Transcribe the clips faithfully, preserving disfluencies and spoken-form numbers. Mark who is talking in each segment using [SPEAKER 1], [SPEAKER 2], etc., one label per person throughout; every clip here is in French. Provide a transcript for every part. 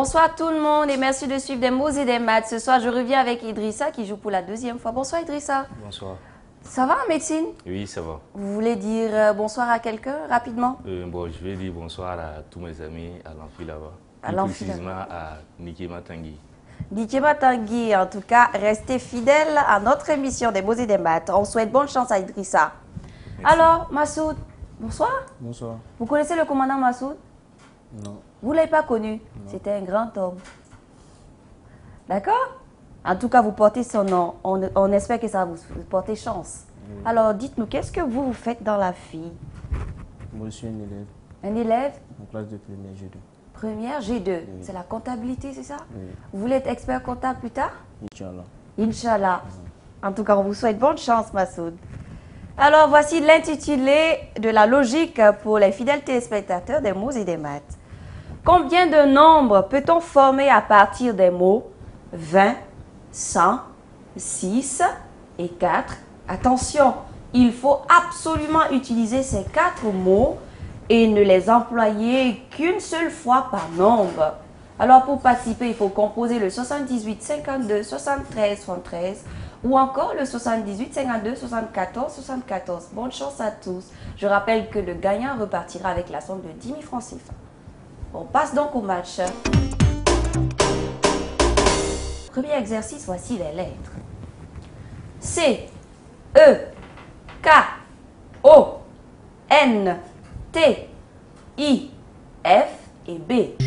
[SPEAKER 1] Bonsoir tout le monde et merci de suivre des mots et des maths. Ce soir, je reviens avec Idrissa qui joue pour la deuxième fois. Bonsoir Idrissa.
[SPEAKER 2] Bonsoir.
[SPEAKER 1] Ça va en médecine?
[SPEAKER 2] Oui, ça va.
[SPEAKER 1] Vous voulez dire euh, bonsoir à quelqu'un rapidement?
[SPEAKER 2] Euh, bon, je vais dire bonsoir à tous mes amis à l'amphi là-bas.
[SPEAKER 1] À
[SPEAKER 2] Plus
[SPEAKER 1] l'amphi
[SPEAKER 2] précisément à Nikema Tanguy.
[SPEAKER 1] Nikema Tanguy, en tout cas, restez fidèles à notre émission des mots et des maths. On souhaite bonne chance à Idrissa.
[SPEAKER 2] Merci.
[SPEAKER 1] Alors, Massoud, bonsoir.
[SPEAKER 3] Bonsoir.
[SPEAKER 1] Vous connaissez le commandant Massoud?
[SPEAKER 3] Non.
[SPEAKER 1] Vous ne l'avez pas connu? C'était un grand homme. D'accord? En tout cas, vous portez son nom. On, on espère que ça va vous porter chance.
[SPEAKER 3] Oui.
[SPEAKER 1] Alors, dites-nous, qu'est-ce que vous, vous faites dans la vie?
[SPEAKER 3] Moi, je suis un élève
[SPEAKER 1] Un élève?
[SPEAKER 3] en classe de première G deux.
[SPEAKER 1] Première G deux.
[SPEAKER 3] Oui.
[SPEAKER 1] C'est la comptabilité, c'est ça?
[SPEAKER 3] Oui.
[SPEAKER 1] Vous voulez être expert comptable plus tard?
[SPEAKER 3] Inch'Allah.
[SPEAKER 1] Inch'Allah. En tout cas, on vous souhaite bonne chance, Massoud. Alors, voici l'intitulé de la logique pour les fidèles téléspectateurs des mots et des maths. Combien de nombres peut-on former à partir des mots vingt, cent, six et quatre? Attention, il faut absolument utiliser ces quatre mots et ne les employer qu'une seule fois par nombre. Alors, pour participer, il faut composer le soixante-dix-huit, cinquante-deux, soixante-treize, soixante-treize ou encore le soixante-dix-huit, cinquante-deux, soixante-quatorze, soixante-quatorze. Bonne chance à tous. Je rappelle que le gagnant repartira avec la somme de dix mille francs C F A. On passe donc au match. Premier exercice, voici les lettres. C, E, K, O, N, T, I, F et B.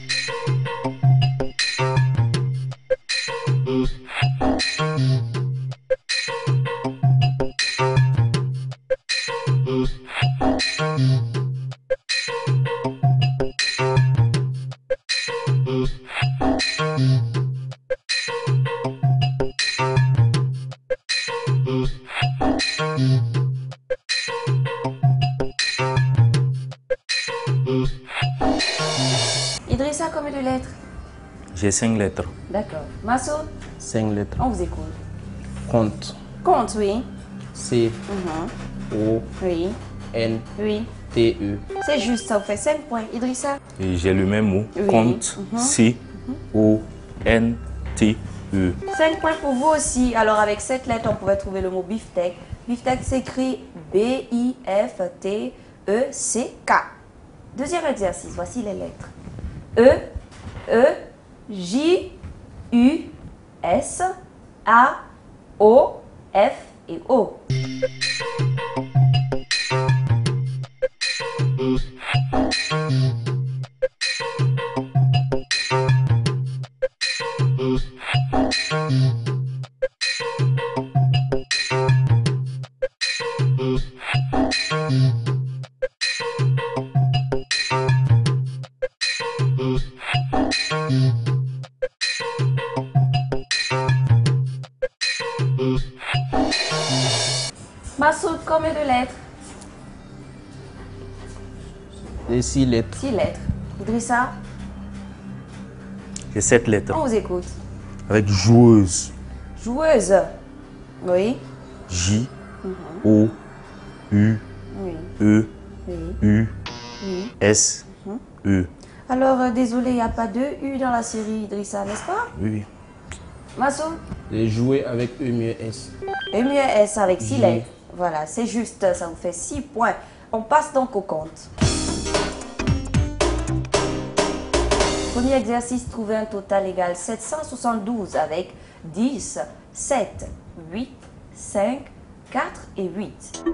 [SPEAKER 1] Idrissa, combien de lettres?
[SPEAKER 2] J'ai cinq lettres.
[SPEAKER 1] D'accord. Massoud,
[SPEAKER 3] cinq lettres.
[SPEAKER 1] on vous écoute.
[SPEAKER 3] Compte.
[SPEAKER 1] Compte, oui.
[SPEAKER 3] C,
[SPEAKER 1] Mhm.
[SPEAKER 3] O,
[SPEAKER 1] Oui.
[SPEAKER 3] N,
[SPEAKER 1] Oui.
[SPEAKER 3] T, E.
[SPEAKER 1] C'est juste, ça vous fait cinq points. Idrissa?
[SPEAKER 2] Et j'ai le même mot.
[SPEAKER 1] Oui.
[SPEAKER 2] Compte.
[SPEAKER 1] Mhm.
[SPEAKER 2] C, O, N, T, E.
[SPEAKER 1] cinq points pour vous aussi. Alors, avec cette lettre, on pouvait trouver le mot beefsteak. Beefsteak s'écrit B I F T E C K. Deuxième exercice, voici les lettres. E, E, J, U, S, A, O, F et O. Massoud, combien de lettres?
[SPEAKER 3] Et six lettres.
[SPEAKER 1] Six lettres. Idrissa,
[SPEAKER 2] J'ai sept lettres.
[SPEAKER 1] on vous écoute.
[SPEAKER 2] Avec joueuse.
[SPEAKER 1] Joueuse. Oui.
[SPEAKER 2] J, O, U,
[SPEAKER 1] Oui.
[SPEAKER 2] E,
[SPEAKER 1] Oui.
[SPEAKER 2] U,
[SPEAKER 1] Oui.
[SPEAKER 2] S, E.
[SPEAKER 1] Alors, euh, désolé, il n'y a pas de U dans la série, Idrissa, n'est-ce pas?
[SPEAKER 2] Oui, oui.
[SPEAKER 1] Massoud?
[SPEAKER 3] J'ai joué avec E mieux S.
[SPEAKER 1] Et mieux S avec six
[SPEAKER 3] J.
[SPEAKER 1] lettres. Voilà, c'est juste, ça vous fait six points. On passe donc au compte. Premier exercice, trouver un total égal sept cent soixante-douze avec dix, sept, huit, cinq, quatre et huit.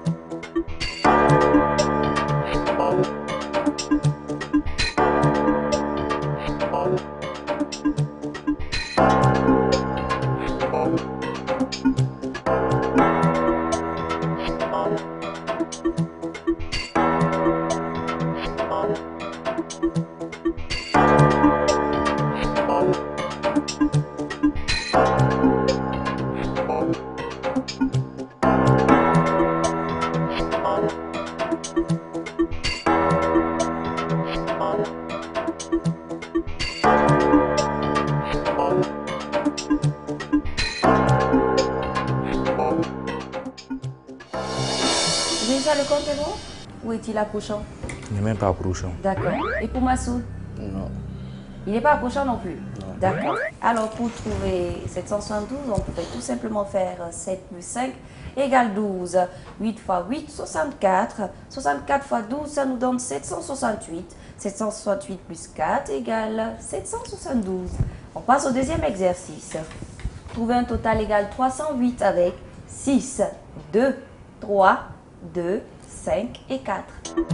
[SPEAKER 1] Déjà, le compte est bon? Ou est-il approchant?
[SPEAKER 2] Il n'est même pas approchant.
[SPEAKER 1] D'accord. Et pour Massoud?
[SPEAKER 3] Non.
[SPEAKER 1] Il n'est pas approchant non plus. D'accord. Alors, pour trouver sept cent soixante-douze, on pourrait tout simplement faire sept plus cinq égale douze. huit fois huit, soixante-quatre. soixante-quatre fois douze, ça nous donne sept cent soixante-huit. sept cent soixante-huit plus quatre égale sept cent soixante-douze. On passe au deuxième exercice. Trouver un total égal trois cent huit avec six, deux, trois, deux, cinq et quatre.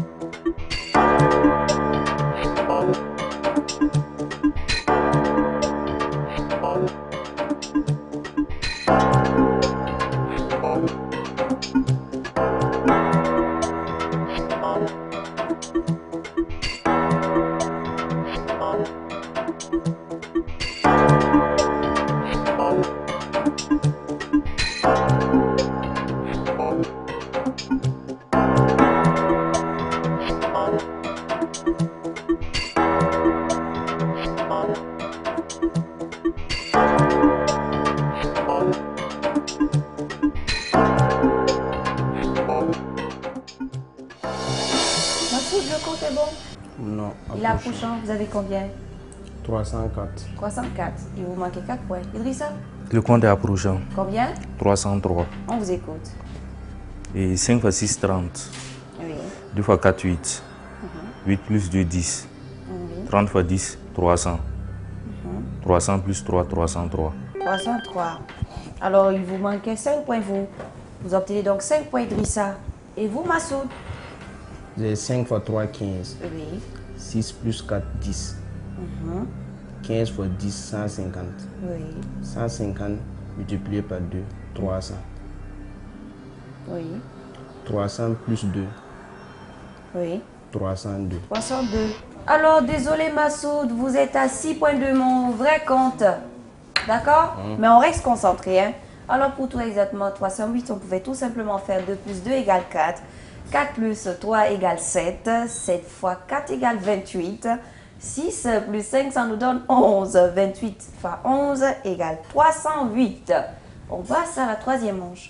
[SPEAKER 1] Massoud, le compte est bon?
[SPEAKER 3] Non.
[SPEAKER 1] Il est approchant. Vous avez combien?
[SPEAKER 3] trois cent quatre.
[SPEAKER 1] trois cent quatre. Il vous manquait quatre points. Idrissa?
[SPEAKER 2] Le compte est approchant.
[SPEAKER 1] Combien?
[SPEAKER 2] trois cent trois.
[SPEAKER 1] On vous écoute.
[SPEAKER 2] Et cinq fois six, trente.
[SPEAKER 1] Oui.
[SPEAKER 2] deux fois quatre, huit. huit plus deux, dix.
[SPEAKER 1] Oui.
[SPEAKER 2] trente fois dix, trois cents. trois cents plus trois, trois cent trois.
[SPEAKER 1] trois cent trois. Alors, il vous manquait cinq points, vous. Vous obtenez donc cinq points, Idrissa. Et vous, Massoud?
[SPEAKER 3] J'ai cinq fois trois, quinze.
[SPEAKER 1] Oui.
[SPEAKER 3] six plus quatre, dix. quinze fois dix, cent cinquante.
[SPEAKER 1] Oui.
[SPEAKER 3] cent cinquante multiplié par deux, trois cents.
[SPEAKER 1] Oui.
[SPEAKER 3] trois cents plus deux,
[SPEAKER 1] Oui.
[SPEAKER 3] trois cent deux.
[SPEAKER 1] trois cent deux. Alors, désolé, Massoud, vous êtes à six points de mon vrai compte. D'accord? Mais on reste concentré, hein? Alors, pour tout exactement trois cent huit, on pouvait tout simplement faire deux plus deux égale quatre. quatre plus trois égale sept. sept fois quatre égale vingt-huit. six plus cinq, ça nous donne onze. vingt-huit fois onze égale trois cent huit. On passe à la troisième manche.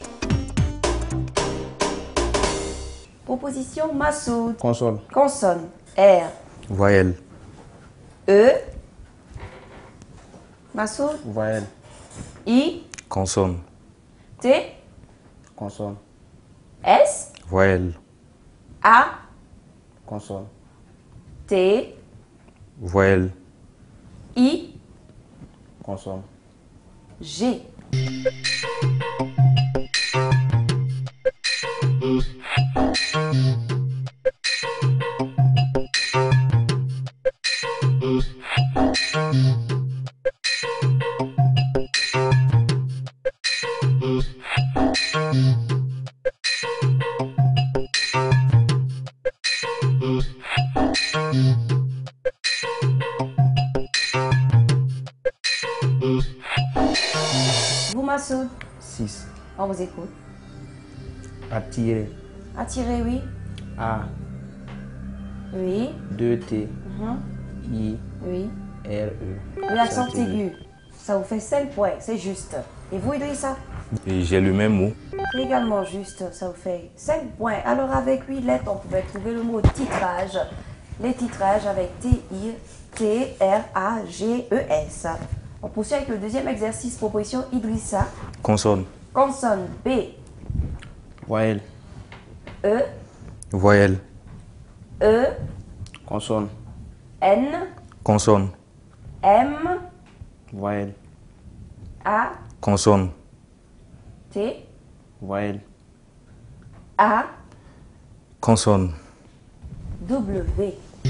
[SPEAKER 1] Proposition Massoud.
[SPEAKER 3] Console.
[SPEAKER 1] Consonne. R.
[SPEAKER 2] Voyelle.
[SPEAKER 1] E. Massoud.
[SPEAKER 3] Voyelle.
[SPEAKER 1] I.
[SPEAKER 2] Consonne.
[SPEAKER 1] T.
[SPEAKER 3] Console.
[SPEAKER 1] S.
[SPEAKER 2] Voyelle.
[SPEAKER 1] A.
[SPEAKER 3] Console.
[SPEAKER 1] T.
[SPEAKER 2] Voyelle.
[SPEAKER 1] I.
[SPEAKER 3] Console.
[SPEAKER 1] G. Vous, Massoud,
[SPEAKER 3] six.
[SPEAKER 1] on vous écoute.
[SPEAKER 3] Attirer.
[SPEAKER 1] Attirer, oui.
[SPEAKER 3] A.
[SPEAKER 1] Oui.
[SPEAKER 3] deux T.
[SPEAKER 1] Mhm.
[SPEAKER 3] I.
[SPEAKER 1] Oui.
[SPEAKER 3] R. E.
[SPEAKER 1] Oui, accent aigu. Ça vous fait cinq points, c'est juste. Et vous, Idrissa?
[SPEAKER 2] Et j'ai le même mot.
[SPEAKER 1] C'est également juste, ça vous fait cinq points. Alors, avec huit lettres, on pouvait trouver le mot titrage. Les titrages avec T I T R A G E S. On poursuit avec le deuxième exercice, proposition Idrissa.
[SPEAKER 2] Consonne.
[SPEAKER 1] Consonne B,
[SPEAKER 3] Voyelle.
[SPEAKER 1] E,
[SPEAKER 2] Voyelle.
[SPEAKER 1] E,
[SPEAKER 3] Consonne.
[SPEAKER 1] N,
[SPEAKER 2] Consonne.
[SPEAKER 1] M,
[SPEAKER 3] Voyelle.
[SPEAKER 1] A,
[SPEAKER 2] Consonne.
[SPEAKER 1] T,
[SPEAKER 3] Voyelle.
[SPEAKER 1] A,
[SPEAKER 2] Consonne.
[SPEAKER 1] W.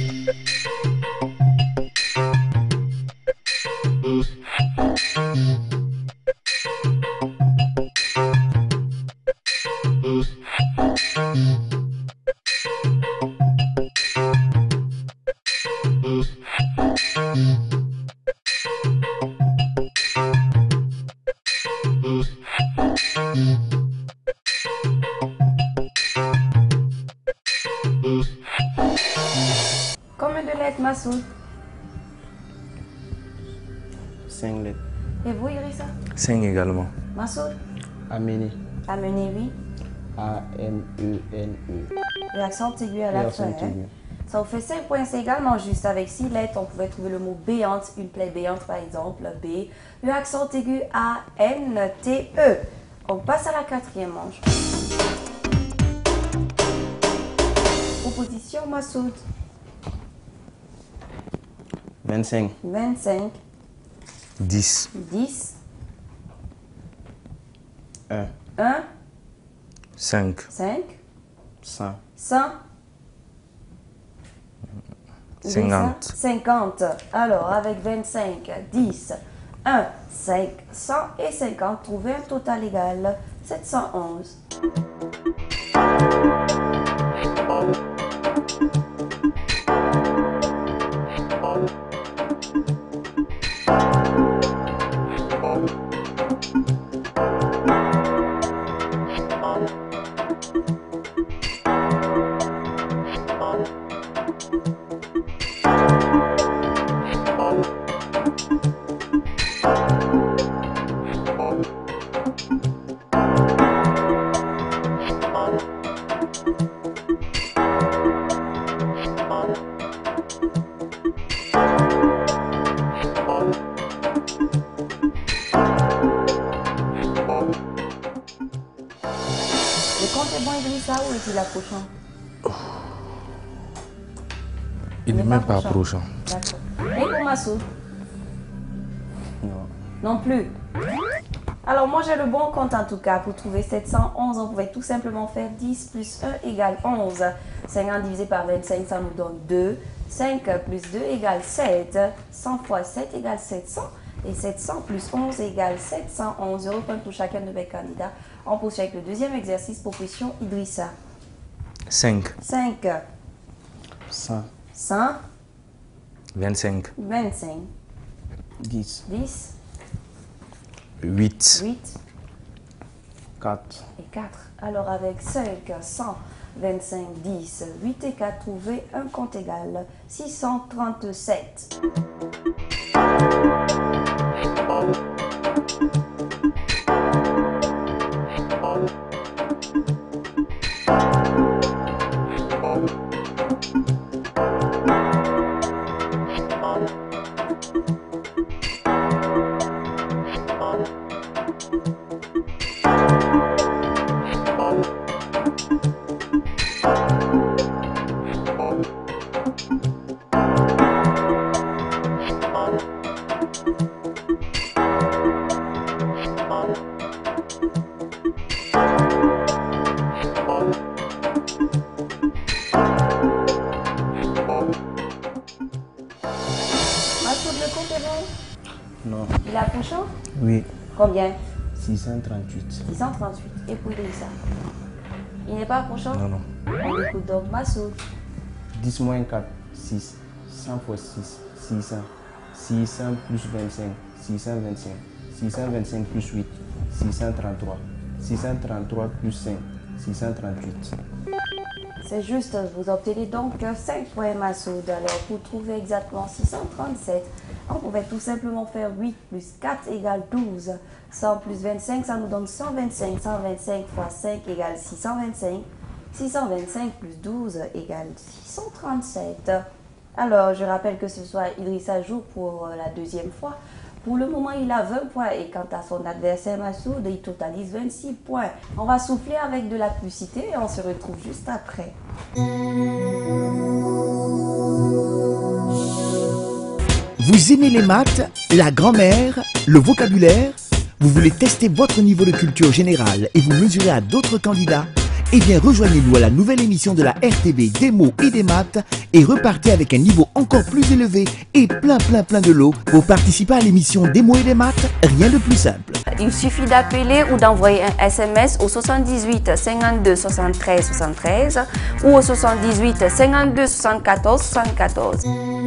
[SPEAKER 1] Combien de lettres, Massoud?
[SPEAKER 3] cinq lettres.
[SPEAKER 1] Et vous, Idrissa?
[SPEAKER 2] cinq également.
[SPEAKER 1] Massoud?
[SPEAKER 3] Amener.
[SPEAKER 1] Amener, oui.
[SPEAKER 3] A. M. E. N. E.
[SPEAKER 1] L'accent aigu à la fin.
[SPEAKER 3] L'accent
[SPEAKER 1] hein.
[SPEAKER 3] aigu.
[SPEAKER 1] Ça vous fait cinq points, c'est également juste. Avec six lettres, on pouvait trouver le mot béante, une plaie béante par exemple, B, le accent aigu A, N, T, E. On passe à la quatrième manche. Proposition Massoud.
[SPEAKER 3] vingt-cinq.
[SPEAKER 1] vingt-cinq.
[SPEAKER 2] dix.
[SPEAKER 1] dix.
[SPEAKER 3] un.
[SPEAKER 1] un.
[SPEAKER 2] cinq.
[SPEAKER 1] cinq.
[SPEAKER 3] cent.
[SPEAKER 1] cent.
[SPEAKER 2] cinquante.
[SPEAKER 1] cinquante. Alors, avec vingt-cinq, dix, un, cinq, cent et cinquante, trouvez un total égal sept cent onze. Le compte est bon, Idrissa, ou est-il approchant?
[SPEAKER 2] Il n'est même pas approchant.
[SPEAKER 1] D'accord. Et pour Massoud?
[SPEAKER 3] Non.
[SPEAKER 1] Non plus. Alors moi j'ai le bon compte en tout cas. Pour trouver sept cent onze, on pouvait tout simplement faire dix plus un égale onze. cinquante divisé par vingt-cinq, ça nous donne deux. cinq plus deux égale sept. cent fois sept égale sept cents. Et sept cents plus onze égale sept cent onze. Zéro point pour chacun de mes candidats. On poursuit avec le deuxième exercice, proposition Idrissa.
[SPEAKER 2] cinq.
[SPEAKER 1] cinq.
[SPEAKER 3] cent.
[SPEAKER 1] cent.
[SPEAKER 2] vingt-cinq.
[SPEAKER 1] vingt-cinq.
[SPEAKER 3] dix.
[SPEAKER 1] dix.
[SPEAKER 2] huit.
[SPEAKER 1] huit.
[SPEAKER 3] quatre.
[SPEAKER 1] Et quatre. Alors avec cinq, cent vingt-cinq, dix, huit et quatre, trouvez un compte égal six cent trente-sept. Massoud, le compte est bon?
[SPEAKER 3] Non.
[SPEAKER 1] Il est approchant?
[SPEAKER 3] Oui.
[SPEAKER 1] Combien?
[SPEAKER 3] six cent trente-huit.
[SPEAKER 1] six cent trente-huit. Et pour Idrissa? Il n'est pas approchant?
[SPEAKER 2] Non, non.
[SPEAKER 1] On écoute donc Massoud.
[SPEAKER 3] dix moins quatre, six. cent fois six, six cents. six cents plus vingt-cinq, six cent vingt-cinq. six cent vingt-cinq plus huit, six cent trente-trois. six cent trente-trois plus cinq, six cent trente-huit.
[SPEAKER 1] C'est juste, vous obtenez donc cinq points Massoud. Alors pour trouver exactement six cent trente-sept, on pouvait tout simplement faire huit plus quatre égale douze. cent plus vingt-cinq, ça nous donne cent vingt-cinq. cent vingt-cinq fois cinq égale six cent vingt-cinq. six cent vingt-cinq plus douze égale six cent trente-sept. Alors, je rappelle que ce soir, Idrissa joue pour la deuxième fois. Pour le moment, il a vingt points et quant à son adversaire Massoud, il totalise vingt-six points. On va souffler avec de la publicité et on se retrouve juste après.
[SPEAKER 4] Vous aimez les maths, la grammaire, le vocabulaire? Vous voulez tester votre niveau de culture générale et vous mesurer à d'autres candidats? Eh bien, rejoignez-nous à la nouvelle émission de la R T B des mots et des maths et repartez avec un niveau encore plus élevé et plein plein plein de lots pour participer à l'émission des mots et des maths. Rien de plus simple.
[SPEAKER 1] Il suffit d'appeler ou d'envoyer un S M S au soixante-dix-huit cinquante-deux soixante-treize soixante-treize ou au soixante-dix-huit cinquante-deux soixante-quatorze soixante-quatorze.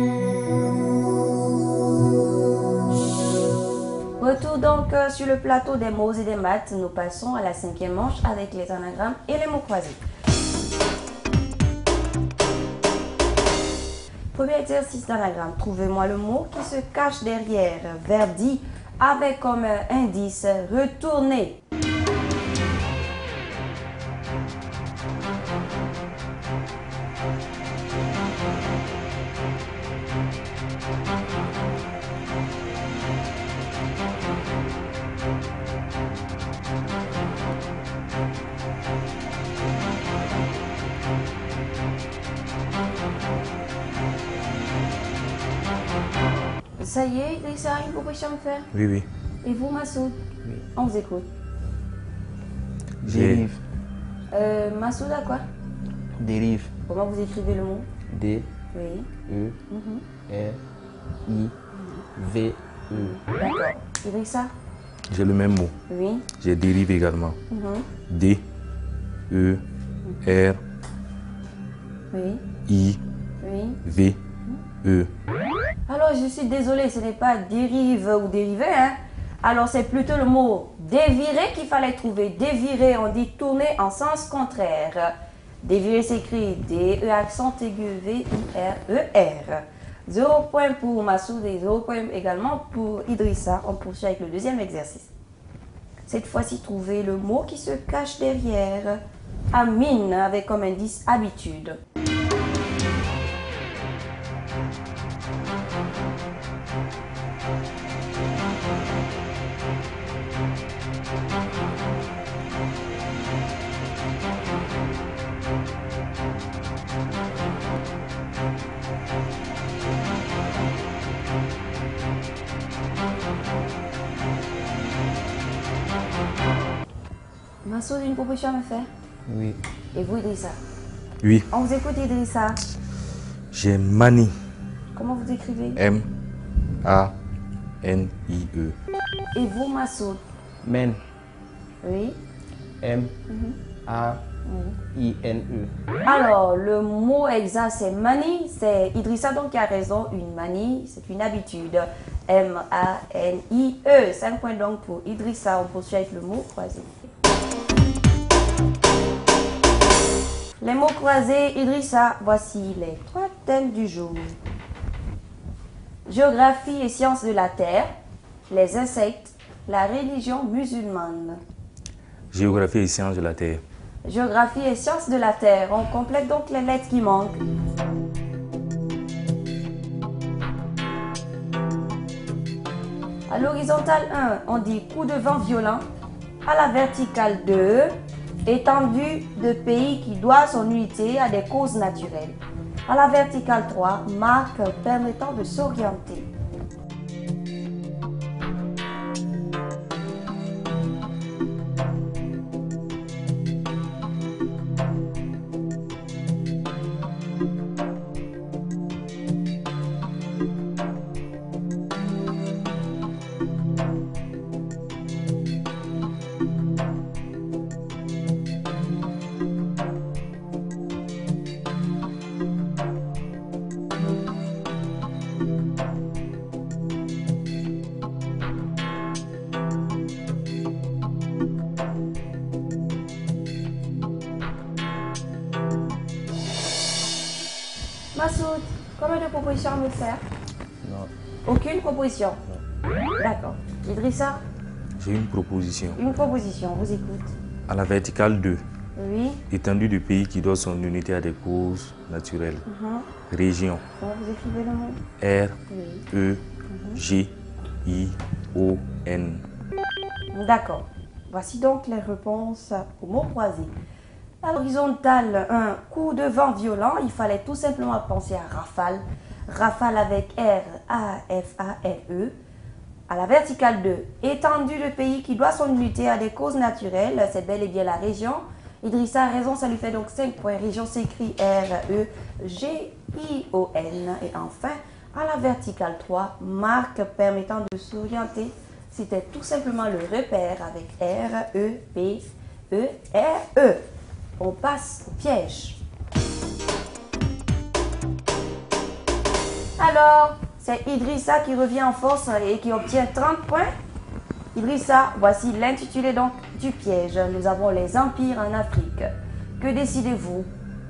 [SPEAKER 1] Retour donc euh, sur le plateau des mots et des maths. Nous passons à la cinquième manche avec les anagrammes et les mots croisés. Premier exercice d'anagramme. Trouvez-moi le mot qui se cache derrière Verdi avec comme indice retourner. Ça y est, Idrissa a une proposition à me faire.
[SPEAKER 2] Oui, oui.
[SPEAKER 1] Et vous, Massoud?
[SPEAKER 3] Oui.
[SPEAKER 1] On vous écoute.
[SPEAKER 2] J'ai-
[SPEAKER 3] Dérive.
[SPEAKER 1] Euh, Massoud à quoi?
[SPEAKER 3] Dérive.
[SPEAKER 1] Comment vous écrivez le mot?
[SPEAKER 3] D,
[SPEAKER 1] Oui.
[SPEAKER 3] E,
[SPEAKER 1] Mhm.
[SPEAKER 3] R, I, V, E.
[SPEAKER 1] D'accord. Idrissa?
[SPEAKER 2] J'ai le même mot.
[SPEAKER 1] Oui.
[SPEAKER 2] J'ai dérive également.
[SPEAKER 1] Mhm.
[SPEAKER 2] D, E, R,
[SPEAKER 1] Oui.
[SPEAKER 2] I,
[SPEAKER 1] Oui.
[SPEAKER 2] V, E.
[SPEAKER 1] Alors, je suis désolée, ce n'est pas dérive ou dérivé, hein. Alors, c'est plutôt le mot dévirer qu'il fallait trouver. Dévirer, on dit tourner en sens contraire. Dévirer s'écrit D, E accent aigu, V, I, R, E, R. Zéro point pour Massoud et zéro point également pour Idrissa. On poursuit avec le deuxième exercice. Cette fois-ci, trouvez le mot qui se cache derrière. Amine, avec comme indice habitude. Massoud, une proposition à me faire?
[SPEAKER 3] Oui.
[SPEAKER 1] Et vous, Idrissa?
[SPEAKER 2] Oui.
[SPEAKER 1] On vous écoute, Idrissa.
[SPEAKER 2] J'ai manie.
[SPEAKER 1] Comment vous écrivez?
[SPEAKER 2] M, A, N, I, E.
[SPEAKER 1] Et vous, Massoud?
[SPEAKER 3] Men.
[SPEAKER 1] Oui.
[SPEAKER 3] M, A, I, N, E.
[SPEAKER 1] Alors, le mot exact, c'est manie. C'est Idrissa donc qui a raison. Une manie, c'est une habitude. M A N I E. cinq points donc pour Idrissa. On poursuit avec le mot croisé. Les mots croisés, Idrissa, voici les trois thèmes du jour. Géographie et sciences de la Terre, les insectes, la religion musulmane.
[SPEAKER 2] Géographie et sciences de la Terre.
[SPEAKER 1] Géographie et sciences de la Terre. On complète donc les lettres qui manquent. À l'horizontale un, on dit coup de vent violent. À la verticale deux, étendue de pays qui doit son unité à des causes naturelles. À la verticale trois, marque permettant de s'orienter. Massoud, combien de propositions à me faire?
[SPEAKER 3] Non.
[SPEAKER 1] Aucune proposition? D'accord. Idrissa,
[SPEAKER 2] J'ai une proposition.
[SPEAKER 1] une proposition, vous écoute.
[SPEAKER 2] À la verticale deux,
[SPEAKER 1] Oui.
[SPEAKER 2] étendue du pays qui doit son unité à des causes naturelles.
[SPEAKER 1] Mhm.
[SPEAKER 2] Région.
[SPEAKER 1] Comment vous écrivez le mot?
[SPEAKER 2] R,
[SPEAKER 1] Oui.
[SPEAKER 2] E, G, I, O, N.
[SPEAKER 1] D'accord. Voici donc les réponses aux mots croisés. À l'horizontale un, coup de vent violent, il fallait tout simplement penser à rafale. Rafale avec R, A, F, A, L, E. À la verticale deux, étendue de pays qui doit son unité à des causes naturelles, c'est bel et bien la région. Idrissa a raison, ça lui fait donc cinq points. Région s'écrit R, E, G, I, O, N. Et enfin, à la verticale trois, marque permettant de s'orienter. C'était tout simplement le repère avec R, E, P, E, R, E. On passe au piège. Alors, c'est Idrissa qui revient en force et qui obtient trente points. Idrissa, voici l'intitulé donc du piège. Nous avons les empires en Afrique. Que décidez-vous?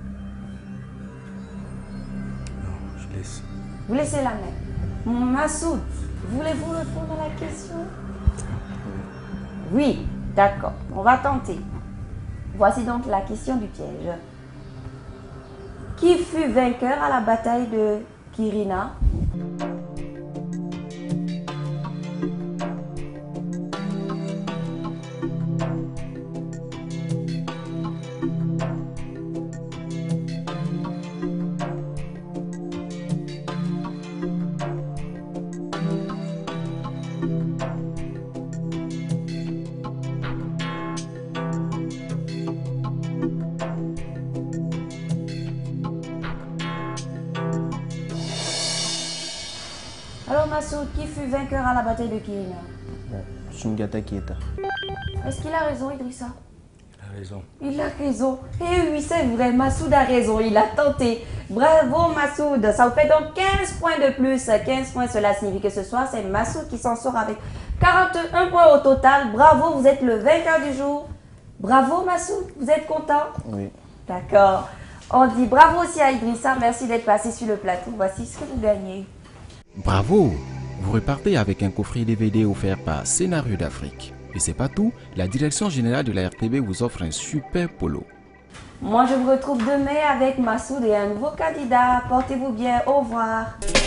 [SPEAKER 2] Non, je laisse.
[SPEAKER 1] Vous laissez la main. Massoud, voulez-vous répondre à la question? Oui, d'accord. On va tenter. Voici donc la question du piège. Qui fut vainqueur à la bataille de Kirina? Massoud, qui fut vainqueur à la bataille de Kina?
[SPEAKER 3] Bon, Soundiata Keita.
[SPEAKER 1] Est-ce qu'il a raison, Idrissa?
[SPEAKER 2] Il a raison.
[SPEAKER 1] Il a raison. Eh oui, c'est vrai, Massoud a raison, il a tenté. Bravo Massoud, ça vous fait donc quinze points de plus. quinze points, cela signifie que ce soir, c'est Massoud qui s'en sort avec quarante et un points au total. Bravo, vous êtes le vainqueur du jour. Bravo Massoud, vous êtes content?
[SPEAKER 3] Oui.
[SPEAKER 1] D'accord. On dit bravo aussi à Idrissa, merci d'être passé sur le plateau. Voici ce que vous gagnez.
[SPEAKER 5] Bravo! Vous repartez avec un coffret D V D offert par Scénario d'Afrique. Et c'est pas tout, la direction générale de la R T B vous offre un super polo.
[SPEAKER 1] Moi, je vous retrouve demain avec Massoud et un nouveau candidat. Portez-vous bien, au revoir.